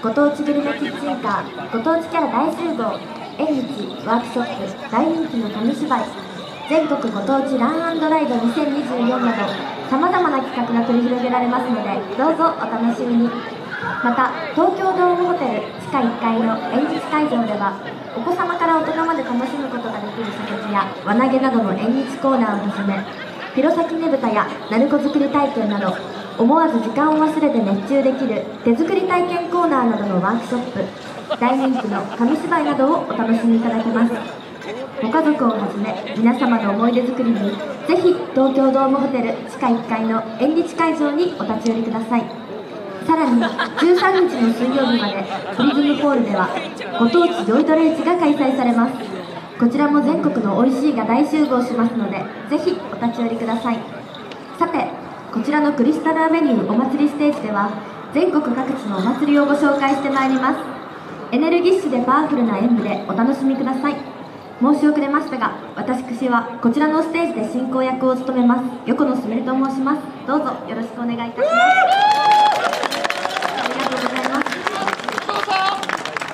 ご当地グルメキッチンカー、ご当地キャラ大集合、縁日、ワークショップ、大人気の紙芝居、全国ご当地ラン&ライド2024など、さまざまな企画が繰り広げられますので、どうぞお楽しみに。また、東京ドームホテル地下1階の演日会場では、お子様から大人まで楽しむことができる射撃や輪投げなどの演日コーナーをはじめ、弘前ねぶたや鳴子作り体験など、思わず時間を忘れて熱中できる手作り体験コーナーなどのワークショップ、大人気の紙芝居などをお楽しみいただけます。ご家族をはじめ皆様の思い出作りにぜひ東京ドームホテル地下1階の縁日会場にお立ち寄りください。さらに13日の水曜日までプリズムホールではご当地酔いどれ市が開催されます。こちらも全国の美味しいが大集合しますので、ぜひお立ち寄りください。さて、こちらのクリスタルアベニューお祭りステージでは全国各地のお祭りをご紹介してまいります。エネルギッシュでパワフルな演舞でお楽しみください。申し遅れましたが、私はこちらのステージで進行役を務めます横野すみれと申します。どうぞよろしくお願いいたします。ありがとうございます。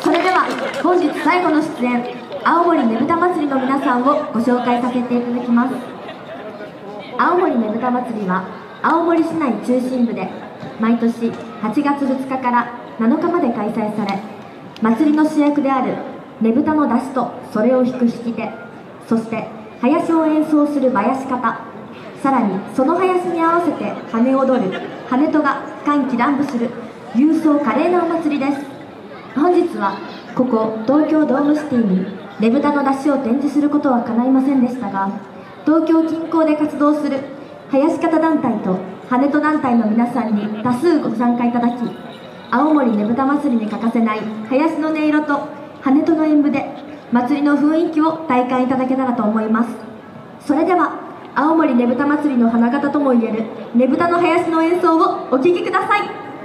それでは本日最後の出演、青森ねぶた祭りの皆さんをご紹介させていただきます。青森ねぶた祭りは青森市内中心部で毎年8月2日から7日まで開催され、祭りの主役であるねぶたの山車とそれを引く引き手、そして囃子を演奏する囃子方、さらにその囃子に合わせて羽踊る羽戸が感極乱舞する勇壮華麗なお祭りです。本日はここ東京ドームシティにねぶたの山車を展示することは叶いませんでしたが、東京近郊で活動する囃子方団体と羽戸団体の皆さんに多数ご参加いただき、青森ねぶた祭りに欠かせない囃子の音色と羽戸の演舞で祭りの雰囲気を体感いただけたらと思います。それでは青森ねぶた祭りの花形ともいえるねぶたの囃子の演奏をお聴きください。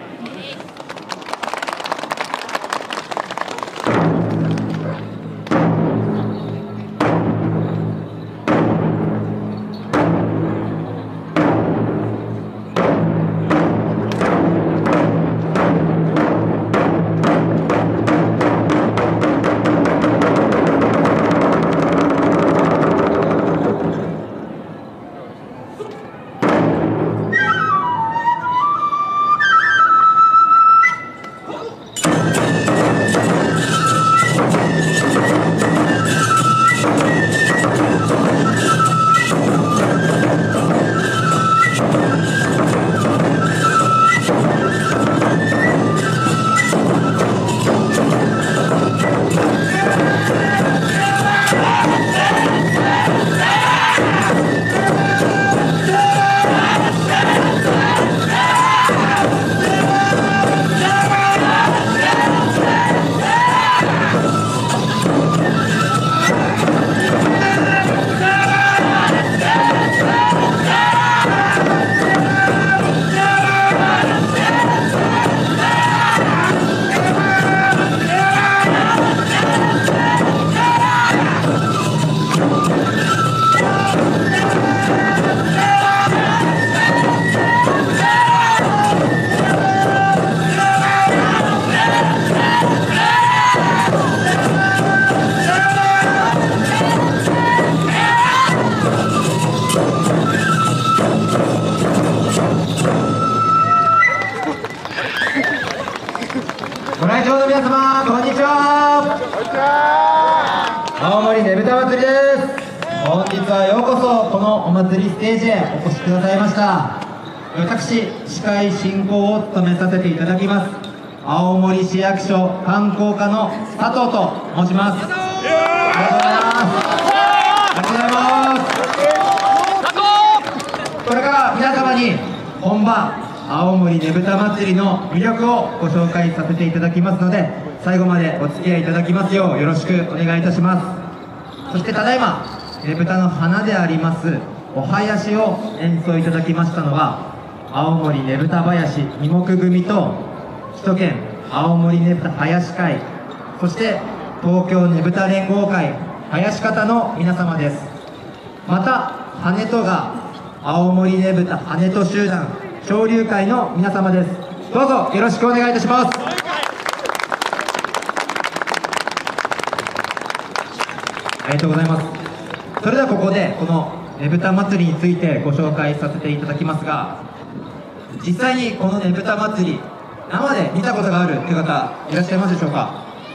ご来場の皆様、こんにちは。青森ねぶた祭りです。本日はようこそこのお祭りステージへお越しくださいました。私、司会進行を務めさせていただきます青森市役所観光課の佐藤と申します。ありがとうございます。これから皆様に本場青森ねぶた祭りの魅力をご紹介させていただきますので、最後までお付き合いいただきますようよろしくお願いいたします。そしてただいまねぶたの花でありますお囃子を演奏いただきましたのは青森ねぶた囃子二目組と首都圏青森ねぶた囃子会、そして東京ねぶた連合会囃子方の皆様です。また羽戸が青森ねぶた羽戸集団昇竜会の皆様です。どうぞよろしくお願いいたします。 りがとうございます。それではここでこのねぶた祭りについてご紹介させていただきますが、実際にこのねぶた祭り生で見たことがあるという方いらっしゃいますでしょうか。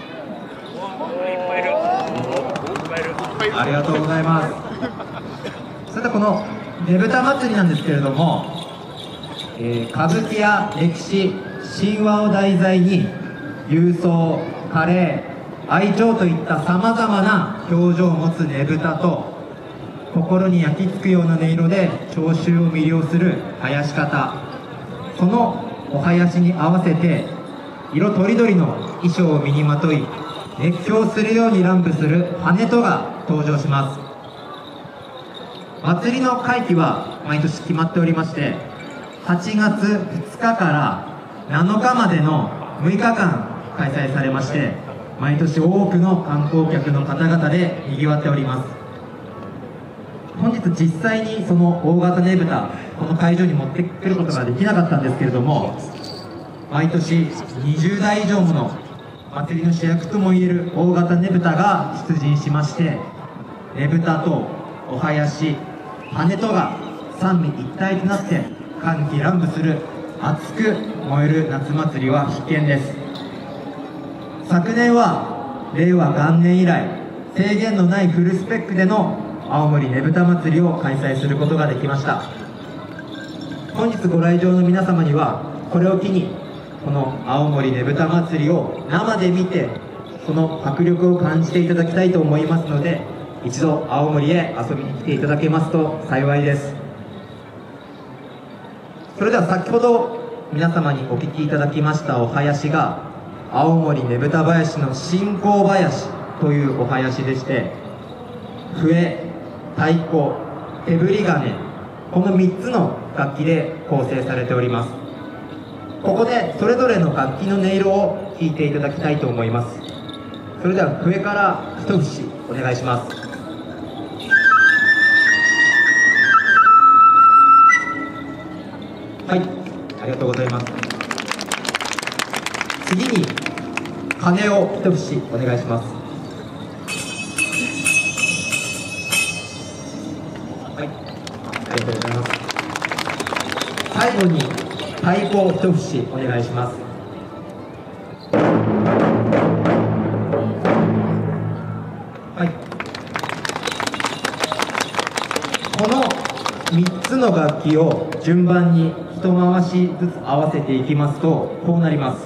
ありがとうございます。それではこのねぶた祭りなんですけれども、歌舞伎や歴史、神話を題材に勇壮、華麗、愛嬌といったさまざまな表情を持つねぶたと、心に焼き付くような音色で聴衆を魅了する囃子方、そのお囃子に合わせて色とりどりの衣装を身にまとい熱狂するように乱舞する跳人が登場します。祭りの会期は毎年決まっておりまして、8月2日から7日までの6日間開催されまして、毎年多くの観光客の方々で賑わっております。本日実際にその大型ねぶた、この会場に持ってくることができなかったんですけれども、毎年20台以上もの祭りの主役ともいえる大型ねぶたが出陣しまして、ねぶたとお囃子、跳人が三位一体となって歓喜乱舞する熱く燃える夏祭りは必見です。昨年は令和元年以来制限のないフルスペックでの青森ねぶた祭りを開催することができました。本日ご来場の皆様にはこれを機にこの青森ねぶた祭りを生で見て、その迫力を感じていただきたいと思いますので、一度青森へ遊びに来ていただけますと幸いです。それでは先ほど皆様にお聴きいただきましたお囃子が青森ねぶた囃子の新興囃子というお囃子でして、笛、太鼓、手振り金、この3つの楽器で構成されております。ここでそれぞれの楽器の音色を聴いていただきたいと思います。それでは笛から一節お願いします。はい、ありがとうございます。次に鐘を一節お願いします。はい、ありがとうございます。最後に太鼓を一節お願いします。はい、この3つの楽器を順番に一回しずつ合わせていきますとこうなります。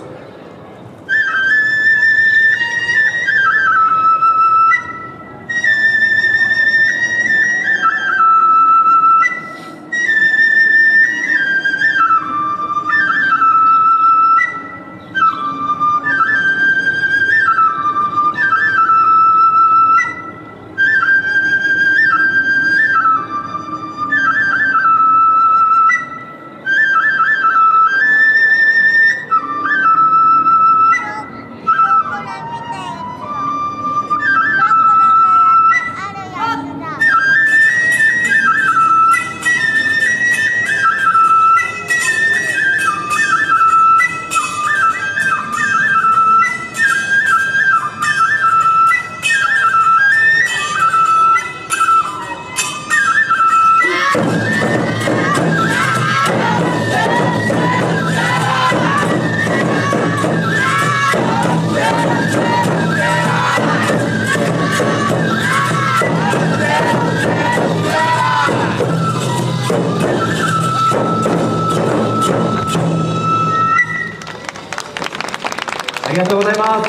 ありがとうございます。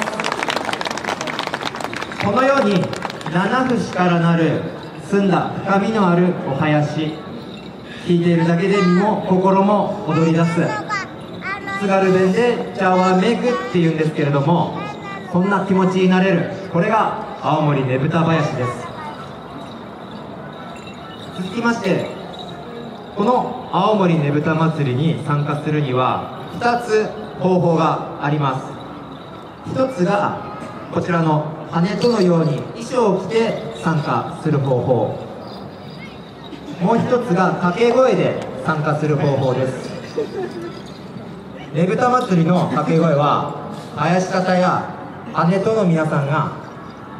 このように七節からなる澄んだ深みのあるお囃子、聴いているだけで身も心も踊り出す、津軽弁でじゃわめくっていうんですけれども、そんな気持ちになれる、これが青森ねぶた囃子です。続きまして、この青森ねぶた祭りに参加するには2つ方法があります。一つがこちらの跳人のように衣装を着て参加する方法、もう一つが掛け声で参加する方法です。ねぶた祭りの掛け声は囃子方や跳人の皆さんが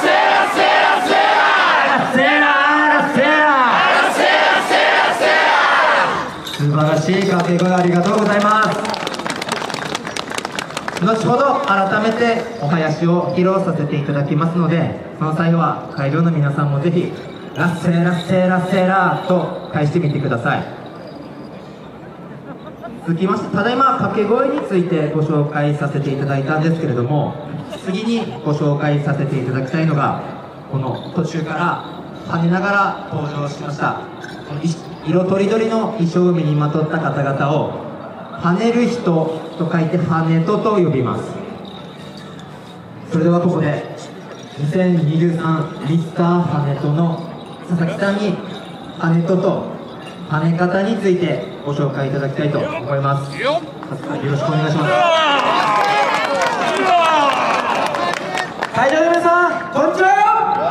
素晴らしい掛け声ありがとうございます。後ほど改めてお囃子を披露させていただきますので、その際は会場の皆さんもぜひラッセーラッセーラッセーラーと返してみてください。続きまして、ただいま掛け声についてご紹介させていただいたんですけれども、次にご紹介させていただきたいのが、この途中から跳ねながら登場しました色とりどりの衣装を身にまとった方々を跳ねる人と書いて跳ねとと呼びます。それではここで2023ミスター跳ねとの佐々木さんに跳ねとと跳ね方についてご紹介いただきたいと思います。よろしくお願いします。会場の皆さん、こんにちは。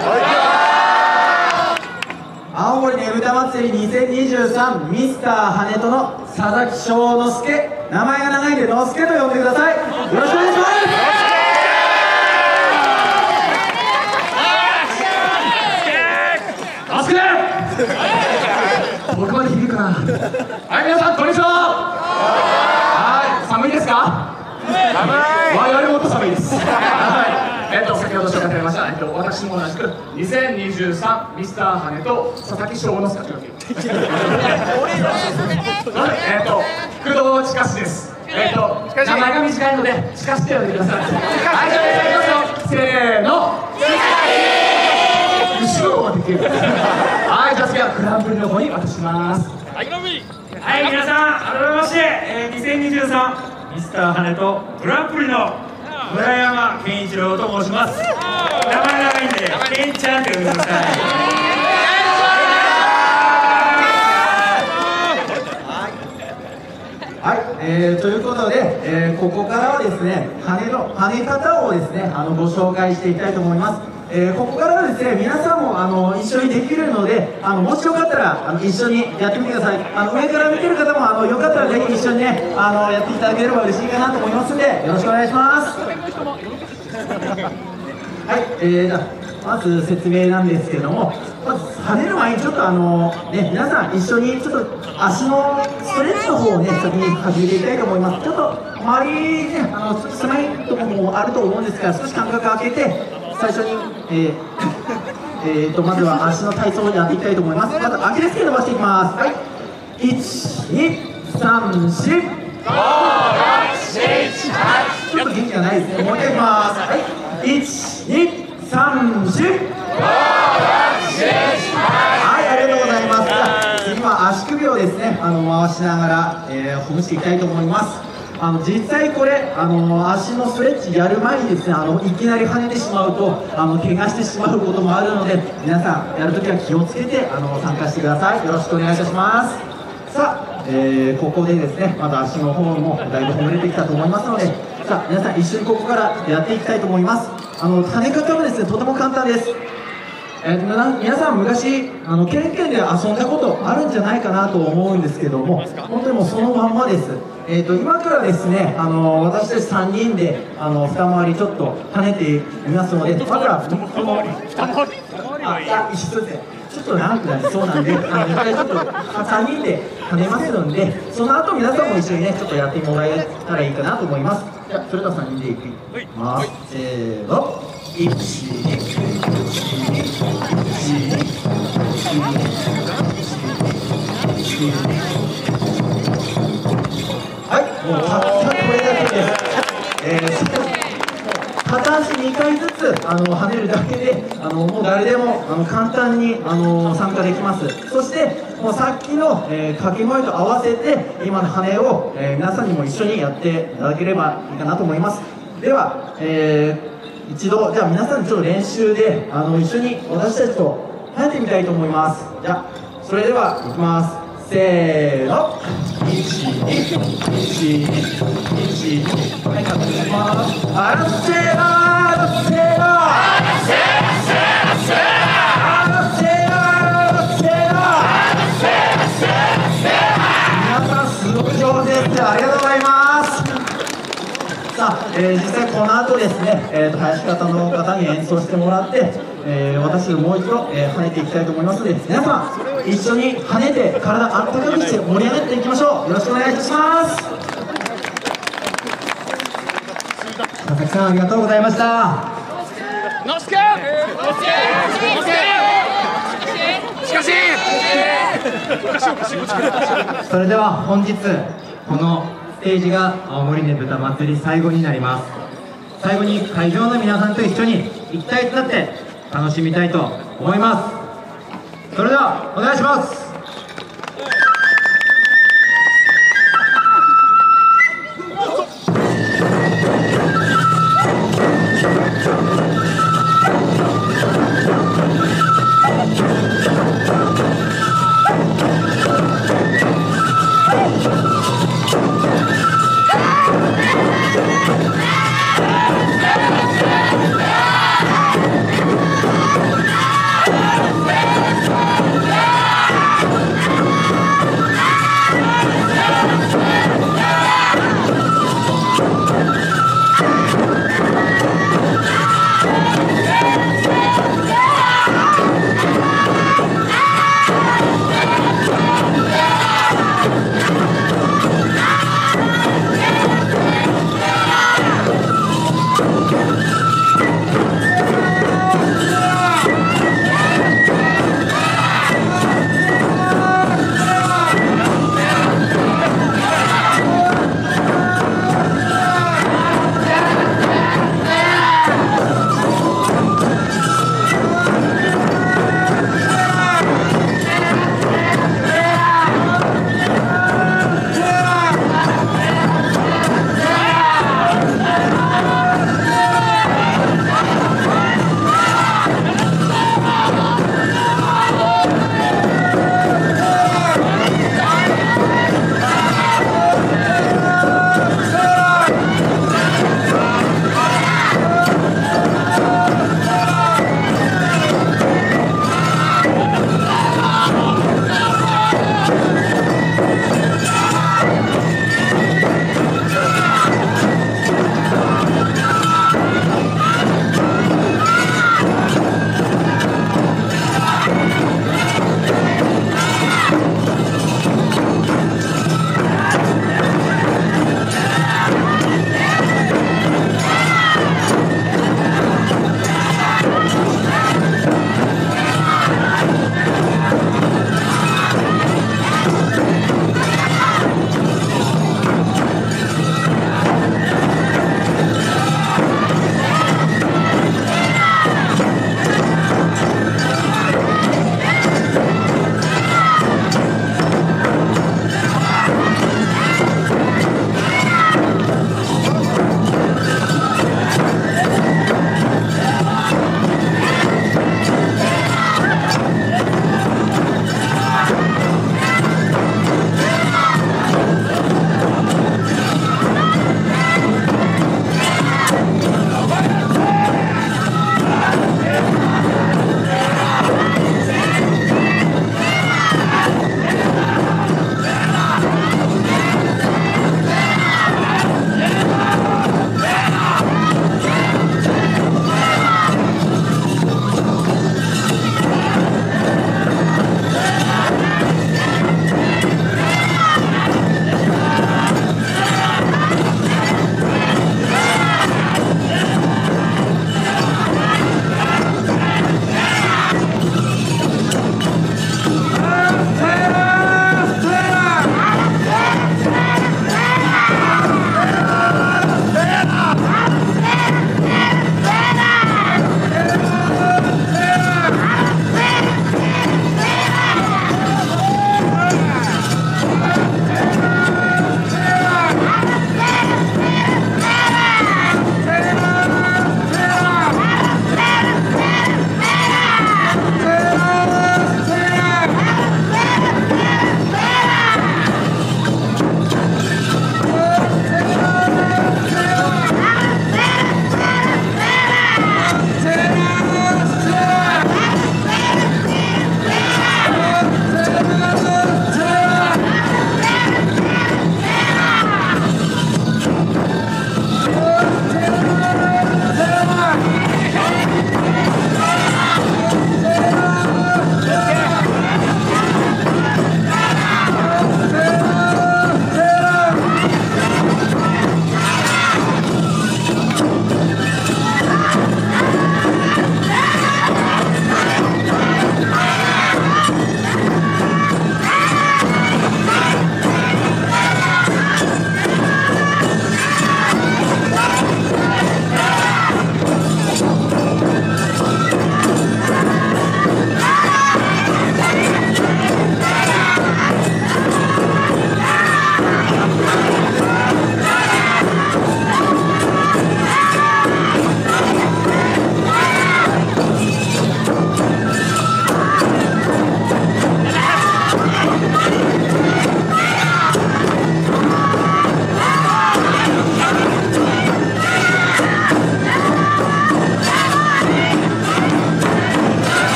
青森ねぶた祭り2023ミスター跳ねとの佐々木翔之介、名前が長いんでのすけと呼んでください。よろしくお願いします。のすけ僕まで響くな。はい、皆さんこんにちは。はい、寒いですか？我々もっと寒いです。先ほど紹介されました、私も同じく2023ミスター跳ねと佐々木翔之介と呼んでいます。工藤近志です。名前が短いので近志と呼んでください。はい、じゃあいきますよ。せーの。後ろまで来る。はい、じゃあ次はグランプリの方に渡します。 はい、皆さん改めまして、2023ミスター跳ねとグランプリの村山健一郎と申します。名前長いんでケンちゃんって呼んでください。 はい、ということで、ここからはですね、跳ね方をですね、ご紹介していきたいと思います。ここからはですね、皆さんも一緒にできるので、もしよかったら一緒にやってみてください。上から見てる方もよかったらぜひ一緒にね、やっていただければ嬉しいかなと思いますので、よろしくお願いします。はい、じゃあまず説明なんですけども、まず跳ねる前にちょっとね、皆さん一緒にちょっと足のストレッチの方をね、先に始めていきたいと思います。ちょっと周りね、ちょっと狭いところもあると思うんですが、少し間隔空けて最初に、まずは足の体操をやっていきたいと思います。まずアキレス腱伸ばしていきます。はい、1、2、3、4、5、6、7、8。ちょっと元気がないですね。もう一回いきます。はい、1、2、3、4、5、6、7、8。はい、ありがとうございます。じゃあ次は足首をですね、回しながら、ほぐしていきたいと思います。実際これ足のストレッチやる前にですね、いきなり跳ねてしまうと怪我してしまうこともあるので、皆さんやるときは気をつけて参加してください。よろしくお願いいたします。さあ、ここでですね、また足の方もだいぶほぐれてきたと思いますので、さあ皆さん一緒にここからやっていきたいと思います。跳ね方はですね、とても簡単です。皆さん昔ケンケンで遊んだことあるんじゃないかなと思うんですけども、本当にもうそのまんまです。今からですね、私たち3人で二回りちょっと跳ねてみますので、まずはこの一緒でちょっと長くなりそうなんで、一回ちょっと3人で跳ねますので、その後皆さんも一緒にねちょっとやってもらえたらいいかなと思います。じゃあそれでは3人でいきます。せーの。1、2、1、2、1、2、1、2。 はい、もうたったこれだけです。片足2回ずつ跳ねるだけでもう誰でも簡単に参加できます。そしてもうさっきの、掛け声と合わせて今の跳ねを、皆さんにも一緒にやっていただければいいかなと思います。では、一度じゃあ皆さんちょっと練習で一緒に私たちと跳ねてみたいと思います。じゃあそれではいきます。せーの、1212はい、カットします。あらせーらーらせーらー皆さんすごく上手です。ありがとうございます。さあ、実際この後ですね、林方の方に演奏してもらって、私もう一度、跳ねていきたいと思いますので、皆さん一緒に跳ねて体あったかくして盛り上がっていきましょう。よろしくお願いいたします。佐々木さんありがとうございました。それでは本日このステージが青森ねぶた祭り最後になります。最後に会場の皆さんと一緒に一体となって楽しみたいと思います。それではお願いします。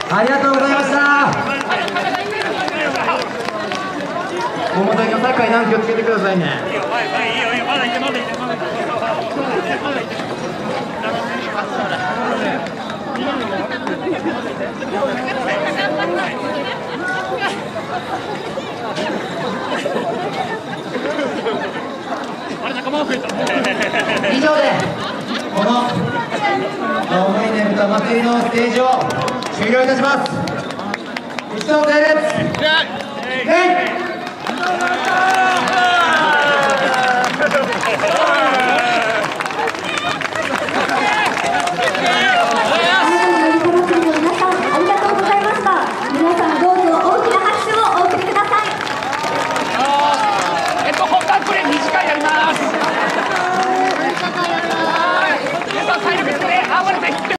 ありがとうございました。桃谷の酒井なん気をつけてくださいね。以上でこの青森ねぶた祭りのステージを終了いたします。一同整列。